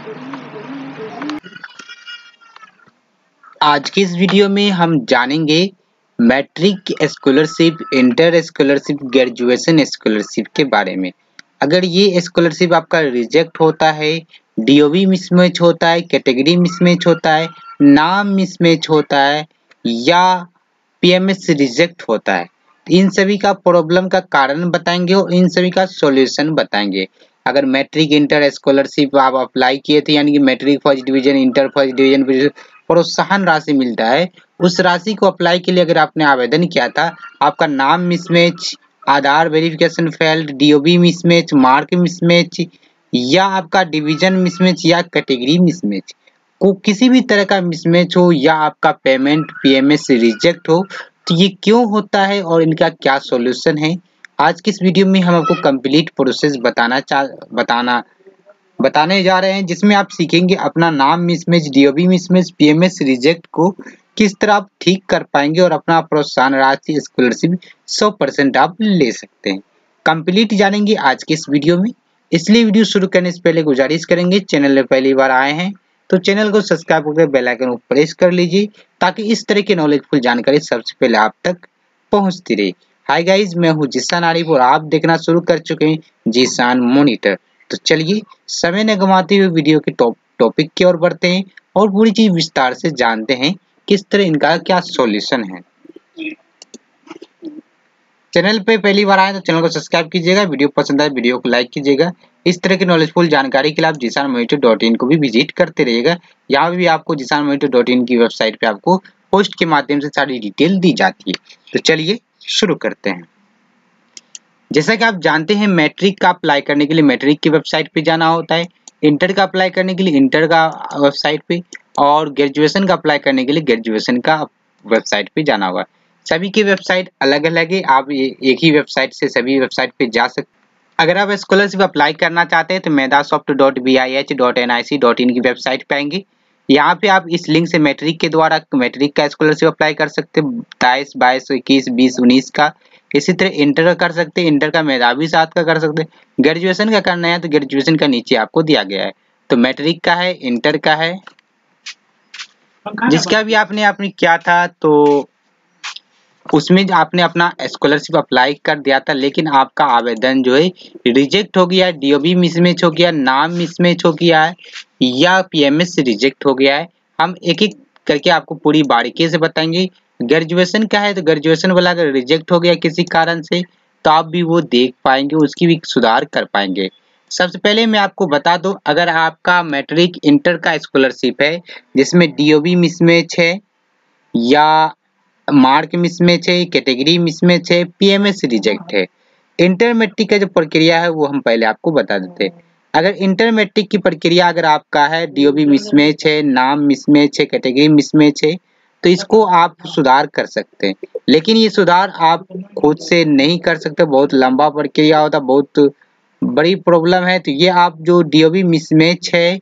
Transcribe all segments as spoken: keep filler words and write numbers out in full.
आज की इस वीडियो में हम जानेंगे matric scholarship, inter scholarship, graduation scholarship के बारे में। अगर ये स्कॉलरशिप आपका रिजेक्ट होता है, डीओबी मिसमैच होता है, कैटेगरी मिसमैच होता है, नाम मिसमैच होता है या पीएमएस रिजेक्ट होता है, इन सभी का प्रॉब्लम का कारण बताएंगे और इन सभी का सॉल्यूशन बताएंगे। अगर मैट्रिक इंटर स्कॉलरशिप आप अप्लाई किए थे, यानी कि matric first division, inter first division प्रोत्साहन राशि मिलता है, उस राशि को अप्लाई के लिए अगर आपने आवेदन किया था, आपका नाम mismatch, Aadhaar verification failed, DOB mismatch, mark mismatch या आपका डिवीजन मिसमैच या कैटेगरी मिसमैच, को किसी भी तरह का मिसमैच हो या आपका पेमेंट पीएमएस रिजेक्ट हो, तो ये क्यों होता है और इनका क्या सॉल्यूशन है, आज की इस वीडियो में हम आपको कंप्लीट प्रोसेस बताना चाह बताना बताने जा रहे हैं, जिसमें आप सीखेंगे अपना नाम mismatch, DOB mismatch, PMS reject को किस तरह आप ठीक कर पाएंगे और अपना प्रोत्साहन राशि स्कॉलरशिप सौ परसेंट आप ले सकते हैं। कंप्लीट जानेंगे आज के इस वीडियो में, इसलिए वीडियो शुरू करने से पहले गुजारिश करेंगे, चैनल में पहली बार आए हैं तो चैनल को सब्सक्राइब करके बेल आइकन को प्रेस कर लीजिए, ताकि इस तरह की नॉलेजफुल जानकारी सबसे पहले आप तक पहुंचती रहे। हाय गाइज, मैं हूं जीशान आरिफ और आप देखना शुरू कर चुके हैं जीशान मॉनिटर। तो चलिए समय न गंवाते हुए वीडियो के टॉप टॉपिक की ओर बढ़ते हैं और पूरी चीज विस्तार से जानते हैं किस तरह इनका क्या सॉल्यूशन है। चैनल पे पहली बार आए तो चैनल को सब्सक्राइब कीजिएगा, वीडियो पसंद आए वीडियो को लाइक कीजिएगा। इस तरह की नॉलेजफुल जानकारी के लिए आप जीशान मॉनिटर डॉट इन को भी विजिट करते रहिएगा। यहाँ भी आपको जीशान मॉनिटर डॉट इन की वेबसाइट पे आपको पोस्ट के माध्यम से सारी डिटेल दी जाती है। तो चलिए शुरू करते हैं। जैसा कि आप जानते हैं, मैट्रिक का अप्लाई करने के लिए मैट्रिक की वेबसाइट पे जाना होता है, इंटर का अप्लाई करने के लिए इंटर का वेबसाइट पे, और ग्रेजुएशन का अप्लाई करने के लिए ग्रेजुएशन का वेबसाइट पे जाना होगा। सभी की वेबसाइट अलग अलग है, आप एक ही वेबसाइट से सभी वेबसाइट पे जा सकते। अगर आप स्कॉलरशिप अप्लाई करना चाहते हैं तो Medhasoft dot B I H dot N I C dot in की वेबसाइट पे आएंगे। यहाँ पे आप इस लिंक से मैट्रिक के द्वारा मैट्रिक का स्कॉलरशिप अप्लाई कर सकते हैं, बाईस बाईस इक्कीस बीस उन्नीस का। इसी तरह इंटर का कर सकते हैं, इंटर का मेधावी साथ का कर सकते हैं। ग्रेजुएशन का करना है तो ग्रेजुएशन का नीचे आपको दिया गया है, तो मैट्रिक का है, इंटर का है, जिसका भी आपने आपने किया था तो उसमें आपने अपना स्कॉलरशिप अप्लाई कर दिया था, लेकिन आपका आवेदन जो है रिजेक्ट हो गया, डीओबी मिसमैच हो गया, नाम मिसमैच हो गया है या पीएमएस रिजेक्ट हो गया है। हम एक एक करके आपको पूरी बारीकी से बताएंगे। ग्रेजुएशन का है तो ग्रेजुएशन वाला अगर रिजेक्ट हो गया किसी कारण से तो आप भी वो देख पाएंगे, उसकी भी सुधार कर पाएंगे। सबसे पहले मैं आपको बता दूं, अगर आपका मैट्रिक इंटर का स्कॉलरशिप है जिसमें डीओबी मिसमैच है या मार्क मिसमैच है, कैटेगरी मिसमैच है, पीएमएस रिजेक्ट है, इंटर मैट्रिक का जो प्रक्रिया है वो हम पहले आपको बता देते हैं। अगर इंटर मैट्रिक की प्रक्रिया अगर आपका है डीओबी मिसमैच है, नाम मिसमैच है, कैटेगरी मिसमैच है, तो इसको आप सुधार कर सकते हैं, लेकिन ये सुधार आप खुद से नहीं कर सकते, बहुत लंबा प्रक्रिया होता, बहुत बड़ी प्रॉब्लम है। तो ये आप जो डीओबी मिसमैच है,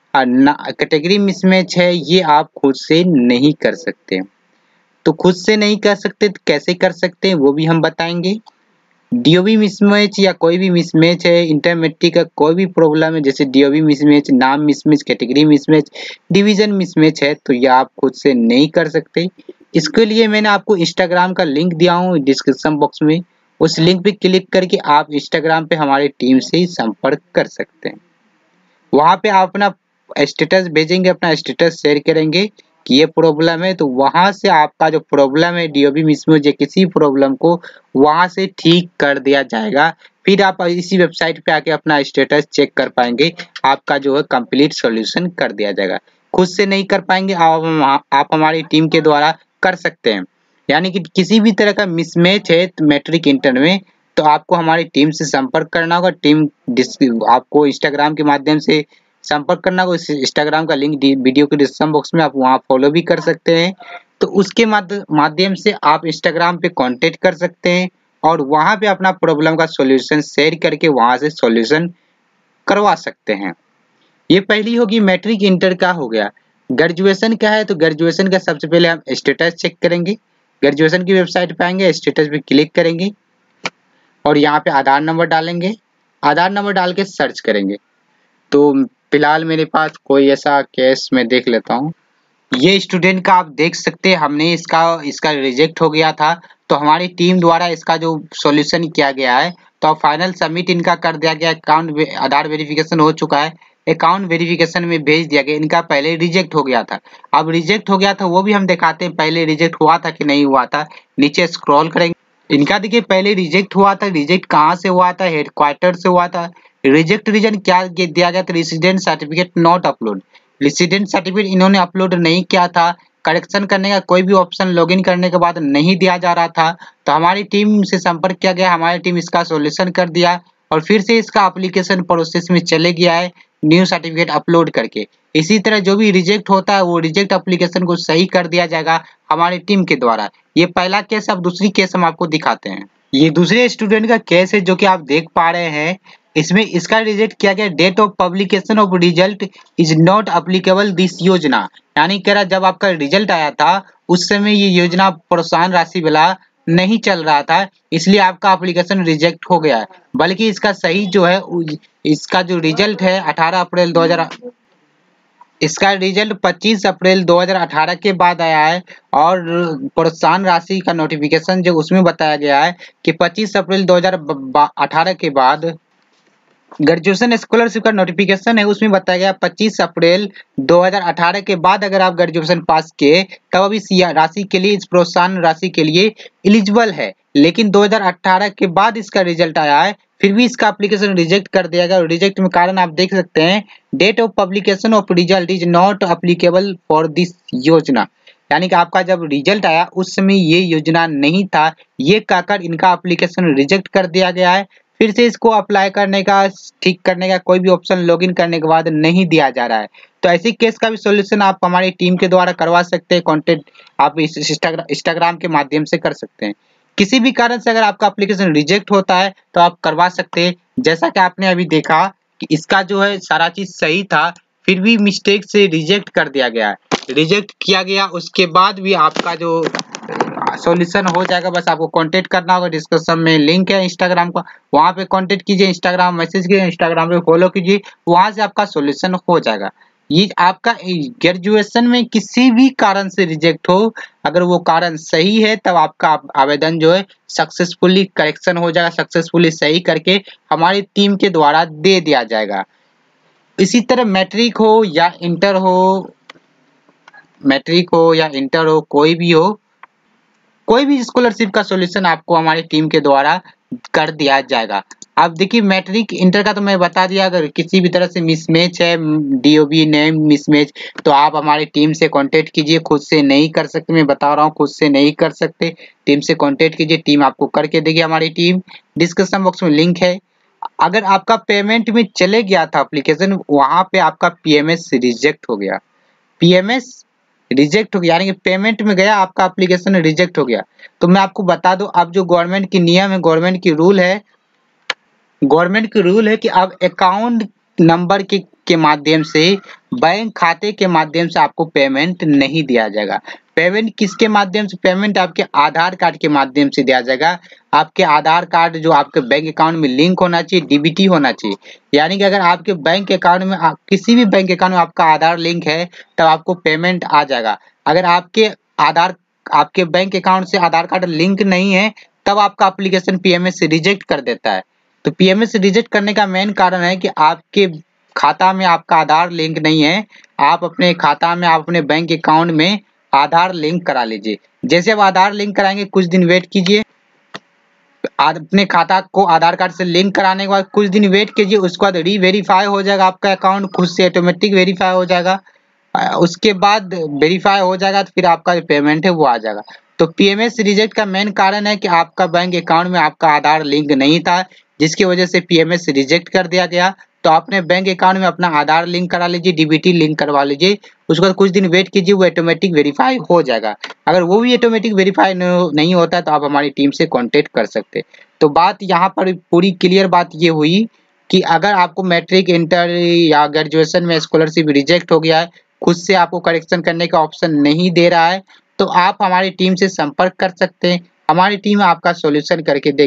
कैटेगरी मिसमैच है, ये आप खुद से नहीं कर सकते। तो खुद से नहीं कर सकते तो कैसे कर सकते हैं वो भी हम बताएंगे। डीओबी मिसमैच या कोई भी मिसमैच है, इंटर मैट्रिक का कोई भी प्रॉब्लम है, जैसे डीओबी मिसमैच, नाम mismatch, category mismatch, division mismatch है, तो ये आप खुद से नहीं कर सकते। इसके लिए मैंने आपको इंस्टाग्राम का लिंक दिया हूँ डिस्क्रिप्शन बॉक्स में, उस लिंक पे क्लिक करके आप इंस्टाग्राम पे हमारी टीम से संपर्क कर सकते हैं। वहां पे आप अपना स्टेटस भेजेंगे, अपना स्टेटस शेयर करेंगे कि ये प्रॉब्लम है, तो वहां से आपका जो प्रॉब्लम है डीओबी मिसमैच या किसी प्रॉब्लम को वहां से ठीक कर दिया जाएगा। फिर आप इसी वेबसाइट पे आके अपना स्टेटस चेक कर पाएंगे, आपका जो है कंप्लीट सॉल्यूशन कर दिया जाएगा। खुद से नहीं कर पाएंगे आप, आप हमारी टीम के द्वारा कर सकते हैं। यानी कि किसी भी तरह का मिसमैच है मैट्रिक इंटर में तो आपको हमारी टीम से संपर्क करना होगा। टीम आपको इंस्टाग्राम के माध्यम से संपर्क करना होगा, इंस्टाग्राम का लिंक वीडियो के डिस्क्रिप्शन बॉक्स में, आप वहां फॉलो भी कर सकते हैं। तो उसके माध्यम से आप इंस्टाग्राम पे कांटेक्ट कर सकते हैं और वहां पे अपना प्रॉब्लम का सॉल्यूशन शेयर करके वहां से सॉल्यूशन करवा सकते हैं। ये पहली होगी मैट्रिक इंटर का हो गया। ग्रेजुएशन का है तो ग्रेजुएशन का सबसे पहले हम स्टेटस चेक करेंगे। ग्रेजुएशन की वेबसाइट पे आएंगे, स्टेटस पे क्लिक करेंगे और यहाँ पे आधार नंबर डालेंगे, आधार नंबर डाल के सर्च करेंगे। तो फिलहाल मेरे पास कोई ऐसा केस मैं देख लेता हूँ। ये स्टूडेंट का आप देख सकते हैं, हमने इसका इसका रिजेक्ट हो गया था, तो हमारी टीम द्वारा इसका जो सॉल्यूशन किया गया है, तो फाइनल सबमिट इनका कर दिया गया। अकाउंट आधार वेरिफिकेशन हो चुका है, अकाउंट वेरिफिकेशन में भेज दिया गया। इनका पहले रिजेक्ट हो गया था, अब रिजेक्ट हो गया था वो भी हम दिखाते हैं, पहले रिजेक्ट हुआ था कि नहीं हुआ था। नीचे स्क्रॉल करेंगे, इनका देखिए पहले रिजेक्ट हुआ था। रिजेक्ट कहाँ से हुआ था? हेडक्वार्टर से हुआ था। रिजेक्ट रीजन क्या दिया गया था? Resident certificate not upload. Resident certificate इन्होंने अपलोड नहीं किया था। करेक्शन करने का कोई भी ऑप्शन लॉगिन करने के बाद नहीं दिया जा रहा था, तो हमारी टीम से संपर्क किया गया। हमारी टीम इसका सॉल्यूशन कर दिया और फिर से इसका एप्लीकेशन प्रोसेस में चले गया है न्यू सर्टिफिकेट अपलोड करके। इसी तरह जो भी रिजेक्ट होता है वो रिजेक्ट एप्लीकेशन को सही कर दिया जाएगा हमारी टीम के द्वारा। ये पहला केस। अब दूसरी केस हम आपको दिखाते हैं। ये दूसरे स्टूडेंट का केस है जो कि आप देख पा रहे हैं। इसमें इसका रिजेक्ट किया गया, date of publication of result is not applicable this योजना। यानी कह रहा जब आपका रिजल्ट आया था उस समय ये योजना प्रोत्साहन राशि वाला नहीं चल रहा था, इसलिए आपका एप्लीकेशन रिजेक्ट हो गया है। बल्कि इसका सही जो है, इसका जो रिजल्ट है अठारह अप्रैल दो हज़ार इसका रिजल्ट पच्चीस अप्रैल दो हज़ार अठारह के बाद आया है और प्रोत्साहन राशि का नोटिफिकेशन जो उसमें बताया गया है कि पच्चीस अप्रैल दो हज़ार अठारह के बाद ग्रेजुएशन स्कॉलरशिप का नोटिफिकेशन है, उसमें बताया गया पच्चीस अप्रैल दो हज़ार अठारह के बाद अगर आप ग्रेजुएशन पास किए तब अब इस राशि के लिए, इस प्रोत्साहन राशि के लिए एलिजिबल है। लेकिन दो हज़ार अठारह के बाद इसका रिजल्ट आया है, फिर भी इसका एप्लीकेशन रिजेक्ट कर दिया गया। रिजेक्ट में कारण आप देख सकते हैं, date of publication of result is not applicable for this योजना। यानी कि आपका जब रिजल्ट आया उस समय ये योजना नहीं था, ये कहकर इनका एप्लीकेशन रिजेक्ट कर दिया गया है। फिर से इसको अप्लाई करने का, ठीक करने का कोई भी ऑप्शन लॉगिन करने के बाद नहीं दिया जा रहा है। तो ऐसी केस का भी सॉल्यूशन आप हमारी टीम के द्वारा करवा सकते हैं। कॉन्टेक्ट आप इस इंस्टाग्राम के माध्यम से कर सकते हैं। किसी भी कारण से अगर आपका एप्लीकेशन रिजेक्ट होता है तो आप करवा सकते हैं। जैसा कि आपने अभी देखा कि इसका जो है सारा चीज सही था, फिर भी मिस्टेक से रिजेक्ट कर दिया गया है। रिजेक्ट किया गया उसके बाद भी आपका जो सॉल्यूशन हो जाएगा। बस आपको कांटेक्ट करना होगा, डिस्क्रिप्शन में लिंक है इंस्टाग्राम का, वहां पे कांटेक्ट कीजिए, इंस्टाग्राम मैसेज कीजिए, इंस्टाग्राम पे फॉलो कीजिए, वहां से आपका सॉल्यूशन हो जाएगा। ये आपका ग्रेजुएशन में किसी भी कारण से रिजेक्ट हो, अगर वो कारण सही है तब आपका आवेदन जो है सक्सेसफुली करेक्शन हो जाएगा, सक्सेसफुली सही करके हमारी टीम के द्वारा दे दिया जाएगा। इसी तरह मैट्रिक हो या इंटर हो, मैट्रिक हो या इंटर हो, कोई भी हो, कोई भी स्कॉलरशिप का सॉल्यूशन आपको हमारी टीम के द्वारा कर दिया जाएगा। अब देखिए मैट्रिक इंटर का तो मैं बता दिया, अगर किसी भी तरह से मिसमैच है, डीओबी नेम मिसमैच, तो आप हमारी टीम से कांटेक्ट कीजिए। खुद से नहीं कर सकते, मैं बता रहा हूँ, खुद से नहीं कर सकते, टीम से कांटेक्ट कीजिए, टीम आपको करके देगी। हमारी टीम डिस्क्रिप्शन बॉक्स में लिंक है। अगर आपका पेमेंट में चले गया था एप्लीकेशन, वहां पे आपका पीएमएस रिजेक्ट हो गया, पीएमएस रिजेक्ट हो गया, यानी कि पेमेंट में गया आपका एप्लीकेशन रिजेक्ट हो गया, तो मैं आपको बता दूं, अब जो गवर्नमेंट की नियम है, गवर्नमेंट की रूल है, गवर्नमेंट की रूल है कि अब अकाउंट नंबर के के माध्यम से, बैंक खाते के माध्यम से आपको पेमेंट नहीं दिया जाएगा। पेमेंट किसके माध्यम से? पेमेंट आपके आधार कार्ड के माध्यम से दिया जाएगा। आपके आधार कार्ड जो आपके बैंक अकाउंट में लिंक होना चाहिए, डीबीटी होना चाहिए। यानी कि अगर आपके बैंक अकाउंट में, आप किसी भी बैंक अकाउंट में आपका आधार लिंक है तब आपको पेमेंट आ जाएगा। अगर आपके आधार आपके बैंक अकाउंट से आधार कार्ड लिंक नहीं है तब आपका एप्लीकेशन पीएमएस रिजेक्ट कर देता है। तो पीएमएस रिजेक्ट करने का मेन कारण है कि आपके खाता में आपका आधार लिंक नहीं है। आप अपने खाता में, आप अपने बैंक अकाउंट में आधार लिंक करा लीजिए। जैसे आप आधार लिंक कराएंगे, कुछ दिन वेट कीजिए, अपने खाता को आधार कार्ड से लिंक कराने के बाद कुछ दिन वेट कीजिए, उसके बाद री वेरीफाई हो जाएगा आपका अकाउंट, खुद से ऑटोमेटिक वेरीफाई हो जाएगा। उसके बाद वेरीफाई हो जाएगा तो फिर आपका जो पेमेंट है वो आ जाएगा। तो पीएमएस रिजेक्ट का मेन कारण है कि आपका बैंक अकाउंट में आपका आधार लिंक नहीं था, जिसकी वजह से पीएमएस रिजेक्ट कर दिया गया। तो अपने बैंक अकाउंट में अपना आधार लिंक करा लीजिए, डीबीटी लिंक करवा लीजिए, उसके बाद कुछ दिन वेट कीजिए, वो ऑटोमेटिक वेरीफाई हो जाएगा। अगर वो भी ऑटोमेटिक वेरीफाई नहीं होता तो आप हमारी टीम से कांटेक्ट कर सकते। तो बात यहाँ पर पूरी क्लियर बात ये हुई कि अगर आपको मैट्रिक, इंटर या ग्रेजुएशन में स्कॉलरशिप रिजेक्ट हो गया है, खुद से आपको करेक्शन करने का ऑप्शन नहीं दे रहा है, तो आप हमारी टीम से संपर्क कर सकते हैं। हमारी टीम आपका सॉल्यूशन करके देगी।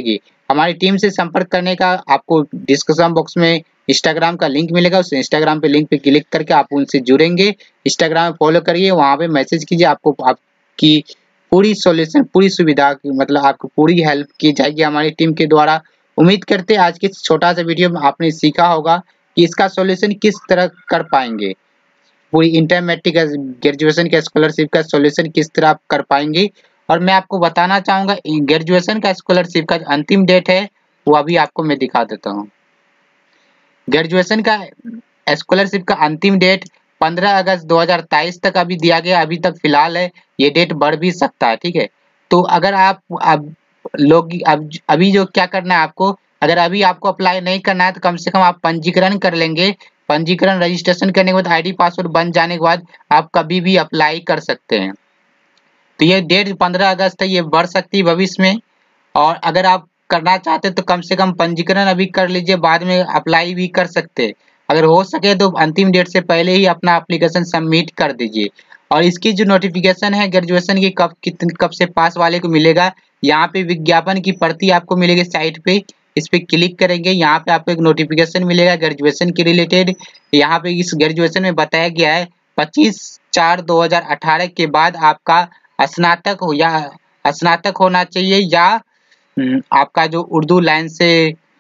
हमारी टीम से संपर्क करने का आपको डिस्क्रिप्शन बॉक्स में इंस्टाग्राम का लिंक मिलेगा, उस इंस्टाग्राम पे लिंक पे क्लिक करके आप उनसे जुड़ेंगे। इंस्टाग्राम फॉलो करिए, वहाँ पे मैसेज कीजिए, आपको आपकी पूरी सॉल्यूशन पूरी सुविधा मतलब आपको पूरी हेल्प की जाएगी हमारी टीम के द्वारा। उम्मीद करते हैं आज के छोटा सा वीडियो में आपने सीखा होगा कि इसका सॉल्यूशन किस तरह कर पाएंगे, पूरी इंटर मैट्रिक ग्रेजुएशन के स्कॉलरशिप का सॉल्यूशन किस तरह आप कर पाएंगे। और मैं आपको बताना चाहूंगा ग्रेजुएशन का स्कॉलरशिप का अंतिम डेट है वो अभी आपको मैं दिखा देता हूँ। ग्रेजुएशन का स्कॉलरशिप का अंतिम डेट पंद्रह अगस्त दो हज़ार तेईस तक अभी दिया गया, अभी तक फिलहाल है, ये डेट बढ़ भी सकता है, ठीक है। तो अगर आप अब लोग अब अभी जो क्या करना है आपको, अगर अभी आपको अप्लाई नहीं करना है तो कम से कम आप पंजीकरण कर लेंगे। पंजीकरण रजिस्ट्रेशन करने के बाद आईडी पासवर्ड बन जाने के बाद आप कभी भी अप्लाई कर सकते हैं। तो ये डेट पंद्रह अगस्त है, ये बढ़ सकती है भविष्य में। और अगर आप करना चाहते हैं तो कम से कम पंजीकरण अभी कर लीजिए, बाद में अप्लाई भी कर सकते हैं। अगर हो सके तो अंतिम डेट से पहले ही अपना एप्लीकेशन सबमिट कर दीजिए। और इसकी जो नोटिफिकेशन है ग्रेजुएशन की कब कितने कब से पास वाले को मिलेगा, यहाँ पे विज्ञापन की प्रति आपको मिलेगी साइट पे, इस पे क्लिक करेंगे, यहाँ पे आपको एक नोटिफिकेशन मिलेगा ग्रेजुएशन के रिलेटेड। यहाँ पे इस ग्रेजुएशन में बताया गया है पच्चीस चार दो हज़ार अठारह के बाद आपका स्नातक हो या स्नातक होना चाहिए, या आपका जो उर्दू लाइन से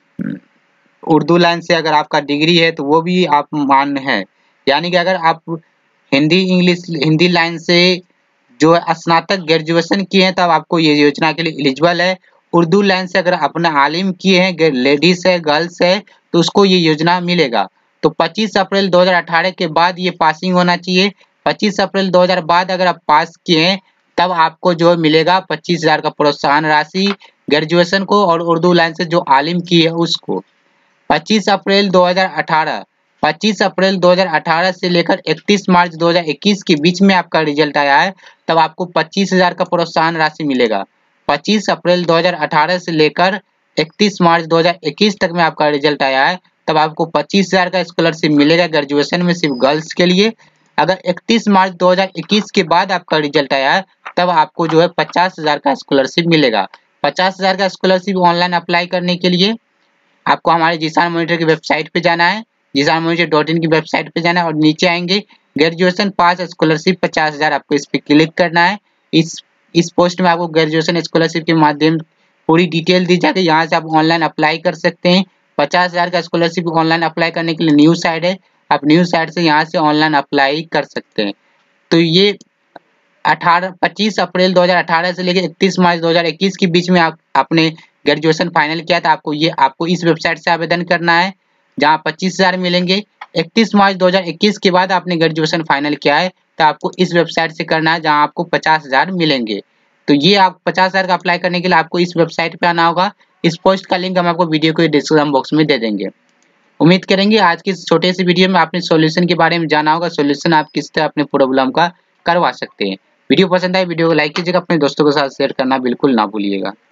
उर्दू लाइन से अगर आपका डिग्री है तो वो भी आप मान्य है। यानी कि अगर आप हिंदी इंग्लिश हिंदी लाइन से जो स्नातक ग्रेजुएशन किए हैं तब आपको ये योजना के लिए एलिजिबल है। उर्दू लाइन से अगर अपना आलिम किए हैं, लेडीज है गर्ल्स है, तो उसको ये योजना मिलेगा। तो पच्चीस अप्रैल दो हज़ार अठारह के बाद ये पासिंग होना चाहिए। पच्चीस अप्रैल दो हज़ार बाद अगर आप पास किए हैं तब आपको जो मिलेगा पच्चीस हजार का प्रोत्साहन राशि ग्रेजुएशन को, और उर्दू लाइन से जो आलिम की है उसको। पच्चीस अप्रैल दो हज़ार अठारह पच्चीस अप्रैल दो हज़ार अठारह से लेकर इकतीस मार्च दो हज़ार इक्कीस के बीच में आपका रिजल्ट आया है तब आपको पच्चीस हजार का प्रोत्साहन राशि मिलेगा। पच्चीस अप्रैल दो हज़ार अठारह से लेकर इकतीस मार्च दो हज़ार इक्कीस तक में आपका रिजल्ट आया है तब आपको पच्चीस हजार का स्कॉलरशिप मिलेगा ग्रेजुएशन में, सिर्फ गर्ल्स के लिए। अगर इकतीस मार्च दो हज़ार इक्कीस के बाद आपका रिजल्ट आया है तब आपको जो है पचास हजार का स्कॉलरशिप मिलेगा। पचास हजार का स्कॉलरशिप ऑनलाइन अप्लाई करने के लिए आपको हमारे जीशान मॉनिटर की वेबसाइट पे जाना है, जीशान मॉनिटर डॉट इन की वेबसाइट पे जाना है और नीचे आएंगे ग्रेजुएशन पास स्कॉलरशिप पचास हजार, आपको इस पे क्लिक करना है। इस इस पोस्ट में आपको ग्रेजुएशन स्कॉलरशिप के माध्यम पूरी डिटेल दी जाती है, यहाँ से आप ऑनलाइन अप्लाई कर सकते हैं। पचास हजार का स्कॉलरशिप ऑनलाइन अप्लाई करने के लिए न्यू साइट है, आप न्यू साइट से यहाँ से ऑनलाइन अप्लाई कर सकते हैं। तो ये अठारह पच्चीस अप्रैल दो हज़ार अठारह से लेकर इकतीस मार्च दो हज़ार इक्कीस के बीच में आप आपने ग्रेजुएशन फाइनल किया था, आपको ये आपको इस वेबसाइट से आवेदन करना है जहां पच्चीस हजार मिलेंगे। इकतीस मार्च दो हज़ार इक्कीस के बाद आपने ग्रेजुएशन फाइनल किया है तो आपको इस वेबसाइट से करना है जहां आपको पचास हजार मिलेंगे। तो ये आप पचास हजार का अप्लाई करने के लिए आपको इस वेबसाइट पे आना होगा। इस पोस्ट का लिंक हम आपको वीडियो के डिस्क्रिप्शन बॉक्स में दे देंगे। उम्मीद करेंगे आज की इस छोटे सी वीडियो में आपने सॉल्यूशन के बारे में जाना होगा, सॉल्यूशन आप किस तरह अपने प्रॉब्लम का करवा सकते हैं। वीडियो पसंद आए वीडियो को लाइक कीजिएगा, अपने दोस्तों के साथ शेयर करना बिल्कुल ना भूलिएगा।